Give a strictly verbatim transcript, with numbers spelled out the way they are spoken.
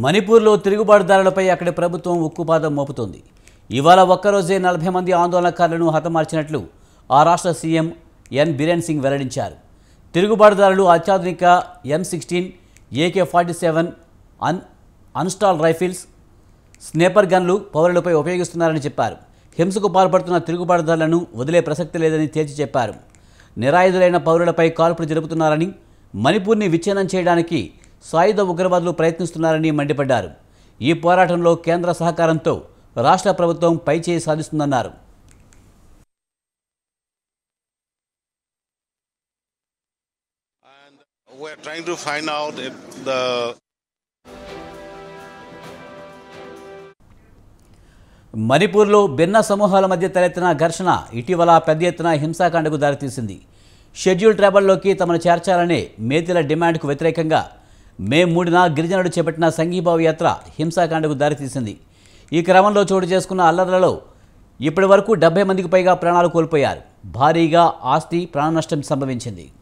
మణిపూర్లో తిరుగుబాటుదారులపై అక్కడి ప్రభుత్వం ఉక్కుపాదం మోపుతోంది. ఇవాళ ఒక్కరోజే నలభై మంది ఆందోళనకారులను హతమార్చినట్లు ఆ రాష్ట్ర సీఎం ఎన్ బిరేన్ సింగ్ వెల్లడించారు. తిరుగుబాటుదారులు అత్యాధునిక M sixteen, AK forty seven అన్ అన్స్టాల్ రైఫిల్స్, స్నేపర్ గన్లు పౌరులపై ఉపయోగిస్తున్నారని చెప్పారు. హింసకు పాల్పడుతున్న తిరుగుబాటుదారులను వదిలే ప్రసక్తి లేదని తేల్చి చెప్పారు. నిరాయుధులైన పౌరులపై కాల్పులు జరుపుతున్నారని, మణిపూర్ని విచ్ఛిన్నం చేయడానికి సాయుధ ఉగ్రవాదులు ప్రయత్నిస్తున్నారని మండిపడ్డారు. ఈ పోరాటంలో కేంద్ర సహకారంతో రాష్ట్ర ప్రభుత్వం పైచేయి సాధిస్తుందన్నారు. We're trying to find out if the మణిపూర్లో భిన్న సమూహాల మధ్య తలెత్తిన ఘర్షణ ఇటీవల పెద్ద ఎత్తున హింసాకాండకు దారితీసింది. షెడ్యూల్ ట్రైబల్లోకి తమను చేర్చాలనే మేతిల డిమాండ్కు వ్యతిరేకంగా మే మూడున గిరిజనుడు చేపట్టిన సంఘీభావ యాత్ర హింసాకాండకు దారితీసింది. ఈ క్రమంలో చోటు చేసుకున్న అల్లర్లలో ఇప్పటి వరకు డెబ్బై మందికి పైగా ప్రాణాలు కోల్పోయారు. భారీగా ఆస్తి ప్రాణ నష్టం సంభవించింది.